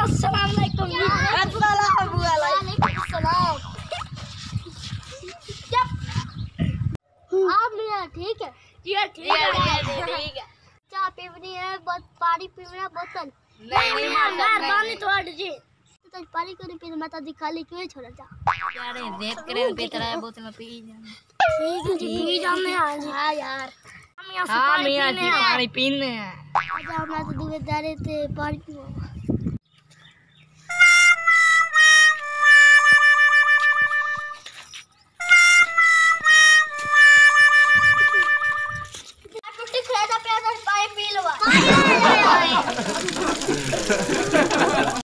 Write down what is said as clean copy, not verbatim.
अस्सलाम वालेकुम। आप लिया ठीक है। ठीक है। चाय पीनी है, पानी पीना बोतल नहीं मेहरबानी थोड़ी जी। तो पानी क्यों नहीं पीना? मैं तो खाली क्यों छोड़ जा यार देख करे पी तरह बोतल में पी जाना। ठीक है जी, पी जाने आज। हां यार हम यहाँ से हां मैं आज पानी पीने हैं। आज मैं तो दुकानदार थे पानी पीवा।